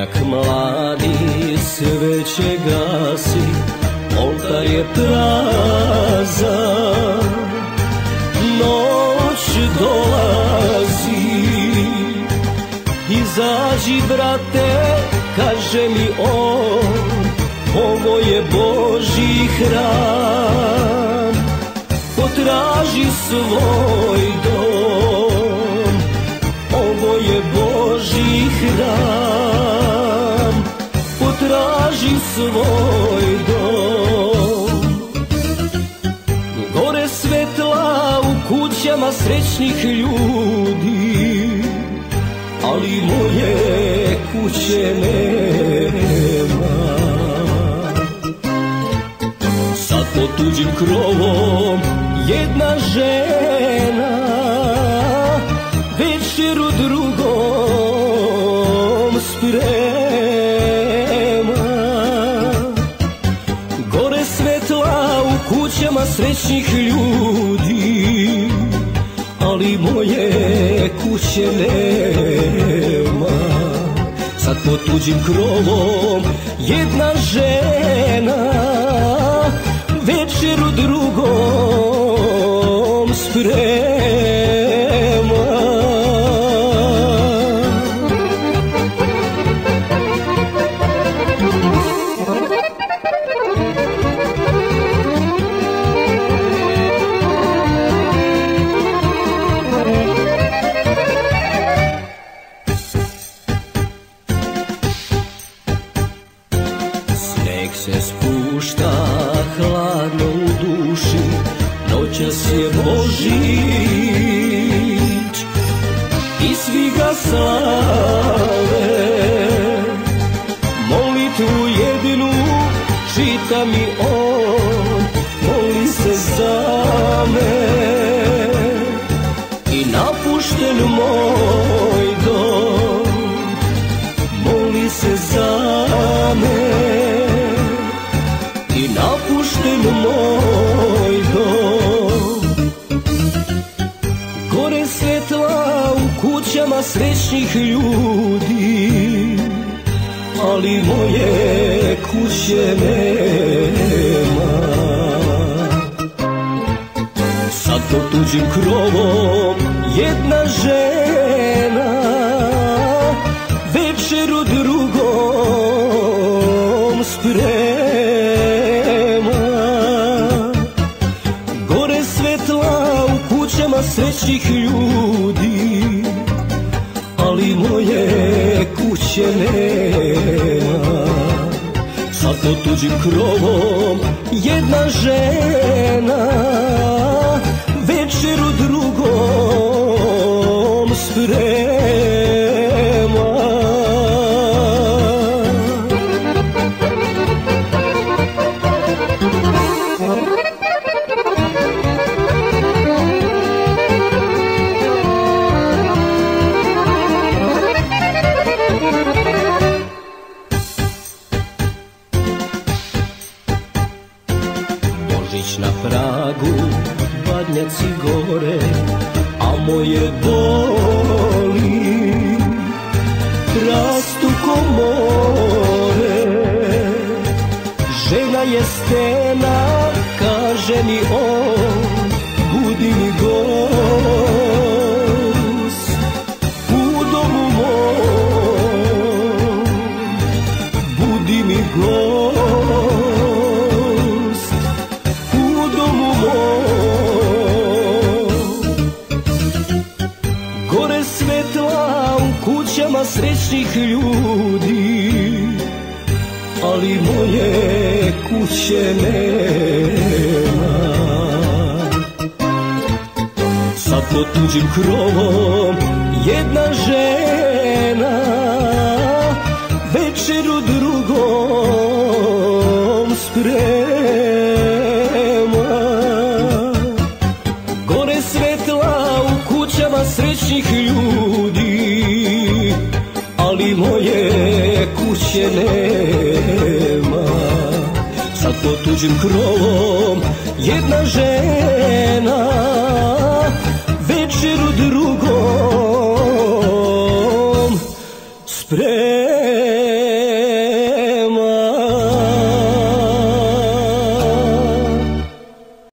Vešnjak mladi sveće gasi, oltar je prazan, noć dolazi. Izađi brate, kaže mi on, ovo je Božji hram. Potraži svoj dom, ovo je Božji hram. Potraži svoj dom. Gore svetla u kućama srećnih ljudi, ali moje kuće nema. Sad pod tuđim krovom jedna žena večeru drugom sprema. Gore svetla u kućama srećnih ljudi, ali moje kuće nema. Sad pod tuđim krovom jedna žena večeru drugom sprema. Se spušta hladno u duši, noćas je Božić i svi ga slave. Molitvu jedinu čita mi on, moli se za me. I napušten moj dom, moli se za me. I napušten moj dom. Gore svetla u kućama srećnih ljudi, ali moje kuće nema. Sad pod tuđim krovom jedna žena večeru drugom sprema. Srećnih ljudi, ali moje kuće nema. Sad pod tuđim krovom jedna žena večeru drugom sprema. Na pragu badnjaci gore, a moje boli rastu ko more. Žena je stena, kaže mi on, budi mi gost u domu mom, budi mi gost. Gore svetla u kućama srećnih ljudi, ali moje kuće nema. Sad pod tuđim krovom jedna žena večeru drugom sprema. Gore svetla u kućama srećnih ljudi, ali moje kuće nema. Sad pod tuđim krovom jedna žena večeru drugom sprema.